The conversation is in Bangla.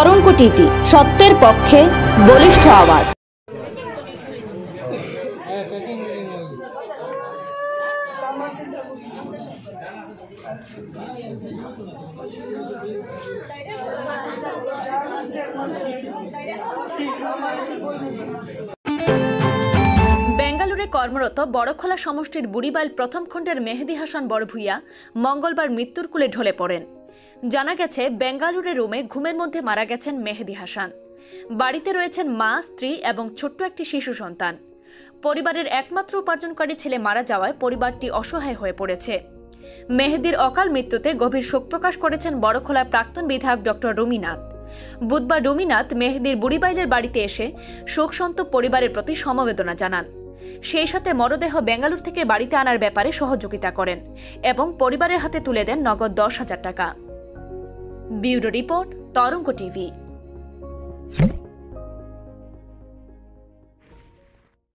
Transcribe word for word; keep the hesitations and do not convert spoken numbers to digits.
তরঙ্গ টিভি, সত্যের পক্ষে বলিষ্ঠ আওয়াজ। বেঙ্গালুরে কর্মরত বড়খোলা সমষ্টির বুড়িবাইল প্রথম খণ্ডের মেহেদি হাসান বড়ভূঁইয়া মঙ্গলবার মৃত্যুর কোলে ঢলে পড়েন। জানা গেছে, বেঙ্গালুরে রুমে ঘুমের মধ্যে মারা গেছেন মেহেদি হাসান। বাড়িতে রয়েছেন মা, স্ত্রী এবং ছোট্ট একটি শিশু সন্তান। পরিবারের একমাত্র উপার্জনকারী ছেলে মারা যাওয়ায় পরিবারটি অসহায় হয়ে পড়েছে। মেহেদির অকাল মৃত্যুতে গভীর শোক প্রকাশ করেছেন বড়খোলার প্রাক্তন বিধায়ক ডক্টর রুমিনাথ। বুধবার রুমিনাথ মেহেদির বুড়িবাইলের বাড়িতে এসে শোকসন্তপ্ত পরিবারের প্রতি সমবেদনা জানান। সেই সাথে মরদেহ বেঙ্গালুরু থেকে বাড়িতে আনার ব্যাপারে সহযোগিতা করেন এবং পরিবারের হাতে তুলে দেন নগদ দশ হাজার টাকা। Bureau report, Tarang TV.